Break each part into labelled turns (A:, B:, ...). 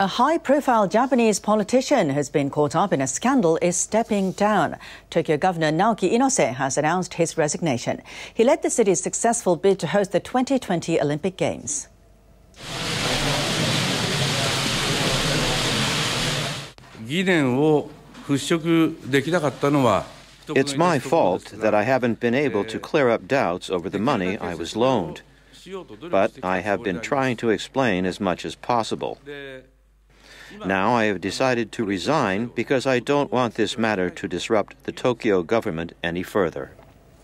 A: A high-profile Japanese politician who's been caught up in a scandal is stepping down. Tokyo Governor Naoki Inose has announced his resignation. He led the city's successful bid to host the 2020 Olympic Games.
B: It's my fault that I haven't been able to clear up doubts over the money I was loaned. But I have been trying to explain as much as possible. Now I have decided to resign because I don't want this matter to disrupt the Tokyo government any further.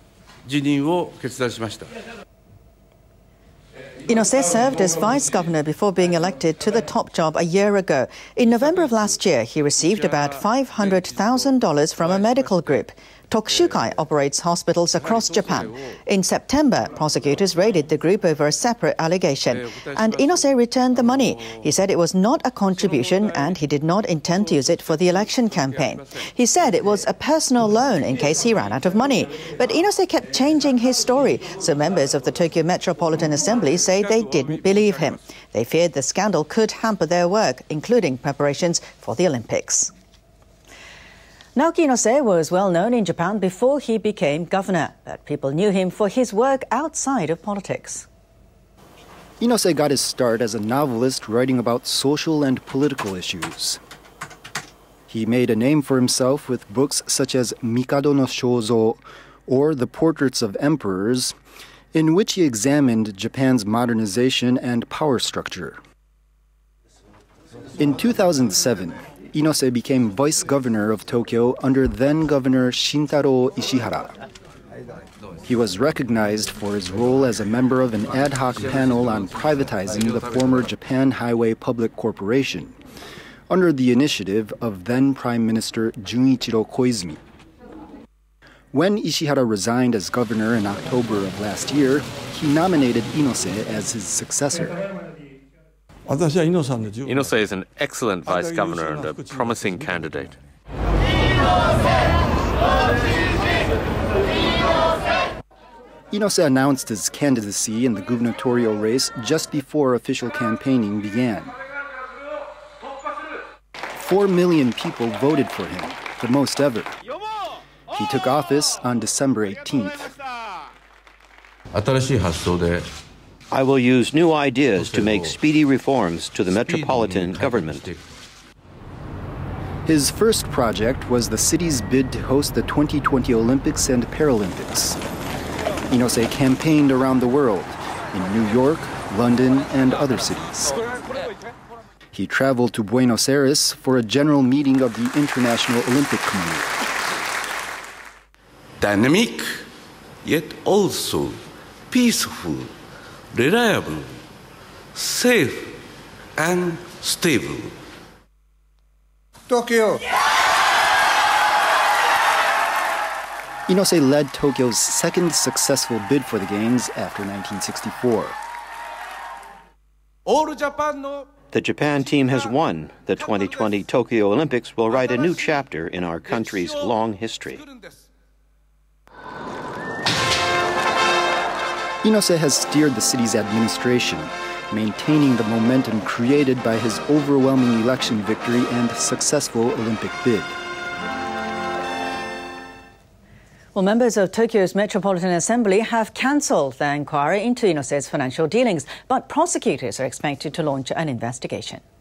A: Inose served as vice governor before being elected to the top job a year ago. In November of last year, he received about $500,000 from a medical group. Tokushukai operates hospitals across Japan. In September, prosecutors raided the group over a separate allegation, and Inose returned the money. He said it was not a contribution and he did not intend to use it for the election campaign. He said it was a personal loan in case he ran out of money. But Inose kept changing his story, so members of the Tokyo Metropolitan Assembly say they didn't believe him. They feared the scandal could hamper their work, including preparations for the Olympics. Naoki Inose was well known in Japan before he became governor, but people knew him for his work outside of politics.
C: Inose got his start as a novelist writing about social and political issues. He made a name for himself with books such as Mikado no Shouzo or The Portraits of Emperors, in which he examined Japan's modernization and power structure. In 2007, Inose became vice governor of Tokyo under then-governor Shintaro Ishihara. He was recognized for his role as a member of an ad hoc panel on privatizing the former Japan Highway Public Corporation, under the initiative of then-Prime Minister Junichiro Koizumi. When Ishihara resigned as governor in October of last year, he nominated Inose as his successor.
D: Inose is an excellent vice governor and a promising candidate.
C: Inose announced his candidacy in the gubernatorial race just before official campaigning began. 4 million people voted for him, the most ever. He took office on December 18th.
B: I will use new ideas to make speedy reforms to the metropolitan government.
C: His first project was the city's bid to host the 2020 Olympics and Paralympics. Inose campaigned around the world, in New York, London, and other cities. He traveled to Buenos Aires for a general meeting of the International Olympic Committee.
E: Dynamic, yet also peaceful, reliable, safe, and stable.
F: Tokyo!
C: Inose led Tokyo's second successful bid for the Games after 1964.
B: The Japan team has won. The 2020 Tokyo Olympics will write a new chapter in our country's long history.
C: Inose has steered the city's administration, maintaining the momentum created by his overwhelming election victory and successful Olympic bid.
A: Well, members of Tokyo's Metropolitan Assembly have cancelled their inquiry into Inose's financial dealings, but prosecutors are expected to launch an investigation.